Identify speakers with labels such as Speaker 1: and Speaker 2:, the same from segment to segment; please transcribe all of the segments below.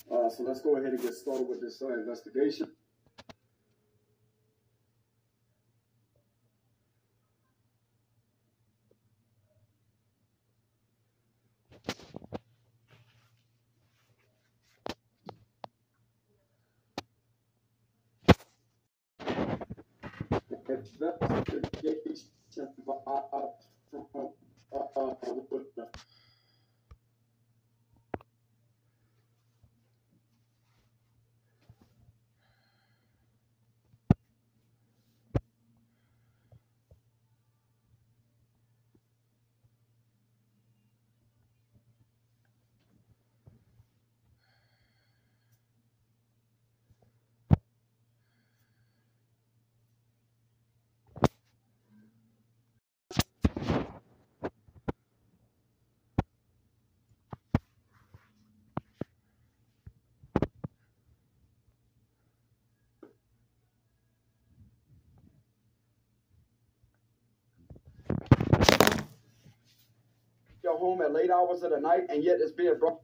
Speaker 1: So let's go ahead and get started with this investigation. Investigation Your home at late hours of the night, and yet it's being brought.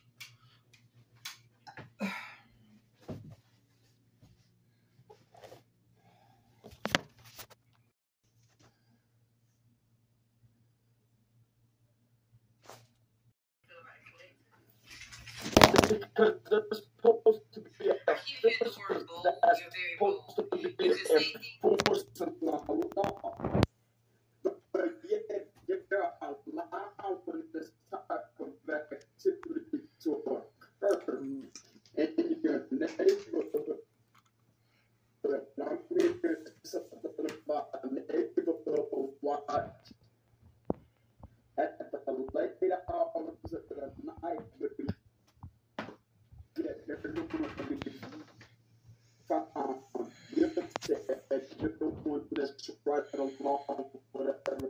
Speaker 1: Because there's supposed to be a system that's supposed to be enforced in the law. But yet, you're allowing this type of activity to occur in your neighborhood. But I'm hearing something about a neighborhood watch at the late hours of the night. You're doing this right along whatever.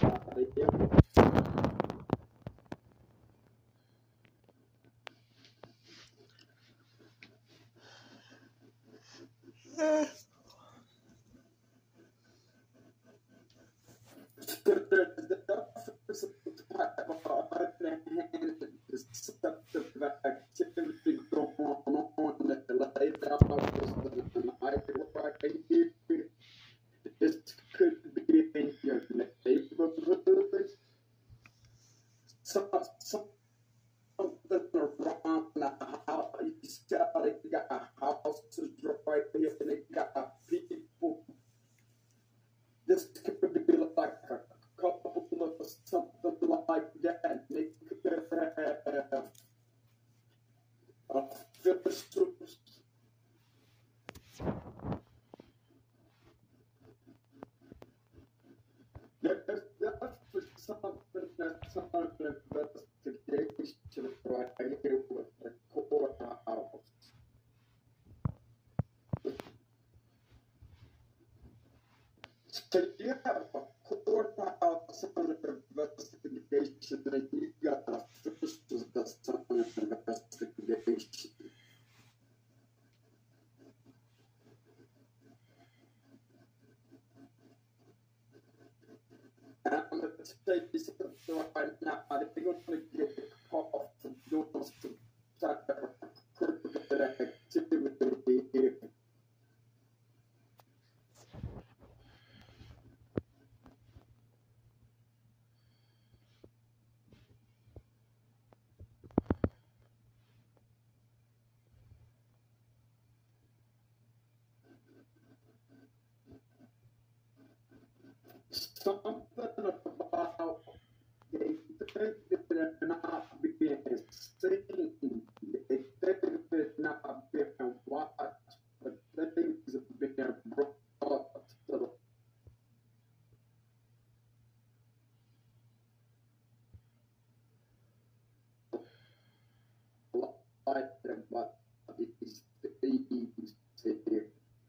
Speaker 1: Deceptive activity going on at the late hours of the night right here. This could be in your neighborhood. Something around the house. You got houses right here, and they got people. This could be like a couple of something like that. They could have officials. There's definitely something that's under investigation right here with the courthouse. So you have a courthouse under investigation, and you got officials that's under investigation. And I'm going to tell you something right now. They're going to get caught for doing some type of crooked activity here. Something about they think that they're not being seen. They think that they're not being watched, but things are being brought to the light about these things here.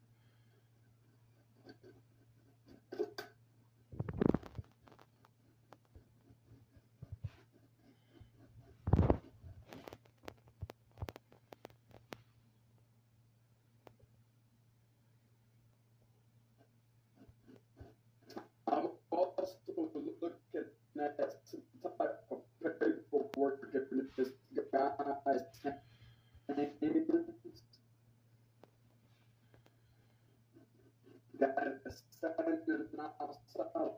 Speaker 1: I'm also looking at some type of paperwork that this guy's that is standing outside